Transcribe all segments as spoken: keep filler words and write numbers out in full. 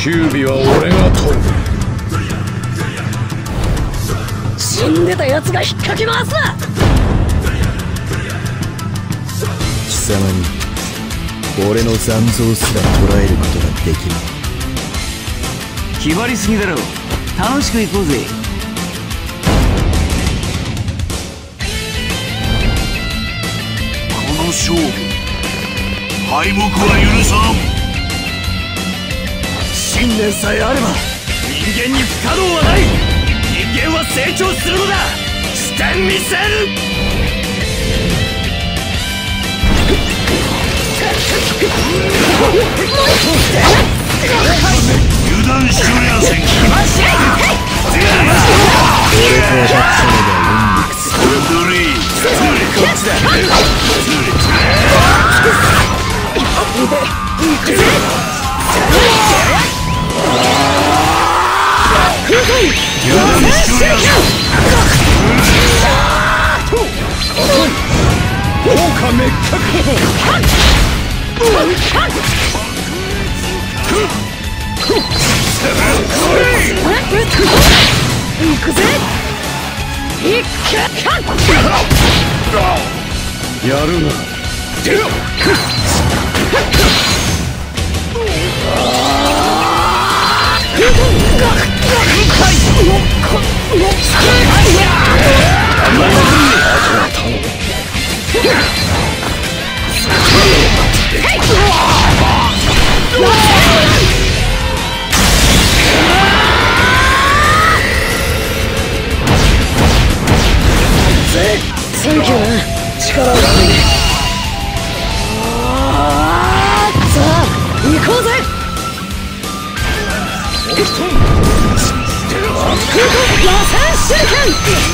九尾は俺が取る。 死んでたやつが引っかき回すな。 貴様に俺の残像すら捉えることができる。 気張りすぎだろ。楽しく行こうぜ。 この勝負敗北は許さん。 信念さえあれば人間に不可能はない。人間は成長するのだ。してみせる。 油断しとりゃせん。 俺と当たったのが運力。 ドリーこっちだ。 やるな。 サンキューな。力をくれ。さあ行こうぜ。螺旋手裏剣。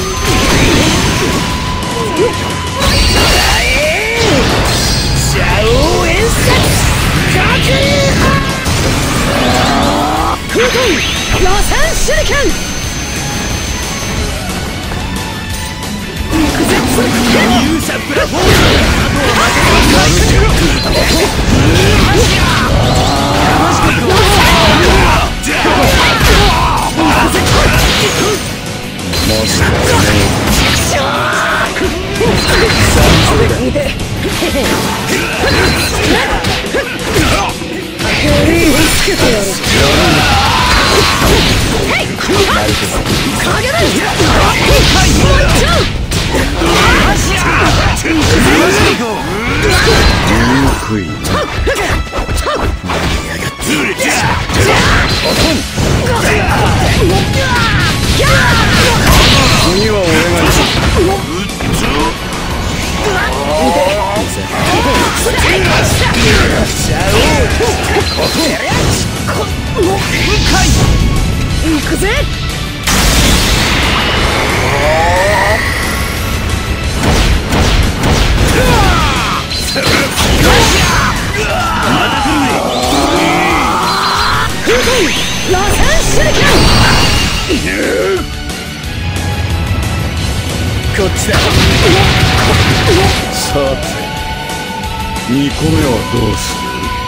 シャオ演説かけ空間螺旋手裏剣。勇者プラフォーム。 次は俺が行くぜ。螺旋手裏剣。こっちだ。 さてにこめはどうする。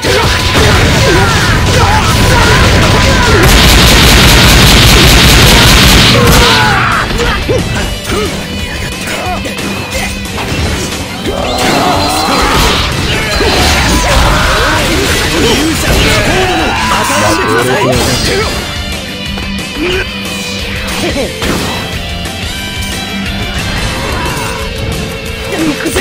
行くぜ。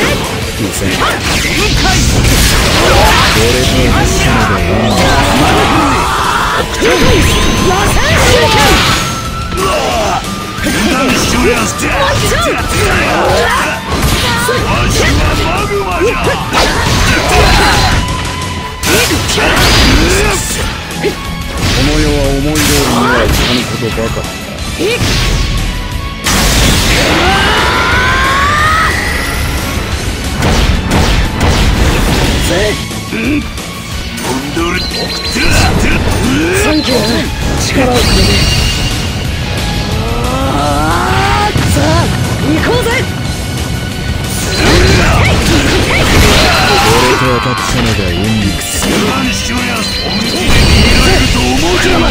この世は思い通りにはいかぬことばかり。 サンキューな。力をくれ。さあ行こうぜ。 俺と当たったのが運力。 油断しとりゃ本気で見られると思うじゃない。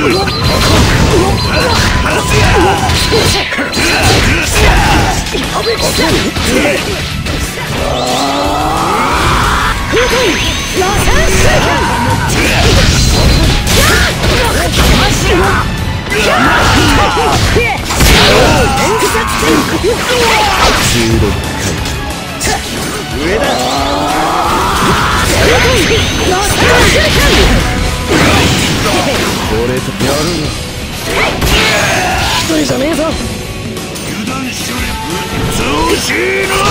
一人じゃねえぞ。 油断しろよ。調子いいな。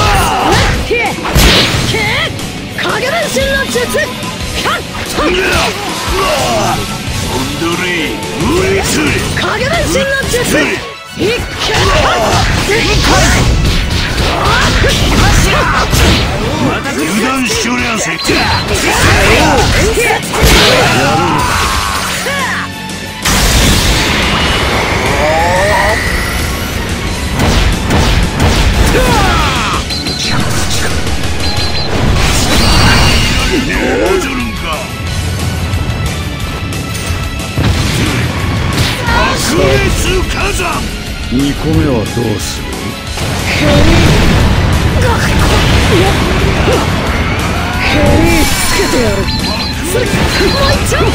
影分身の術。 飛んどれ。ういつ影分身の術。一気油断しろやせ。 にこめはどうする？ ヘリつけてやる。それもう一丁。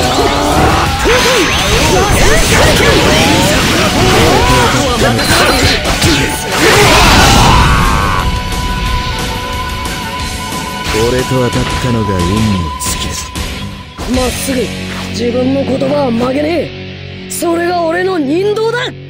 俺と当たったのが運の尽きる。 まっすぐ自分の言葉は曲げねえ。それが俺の人道だ。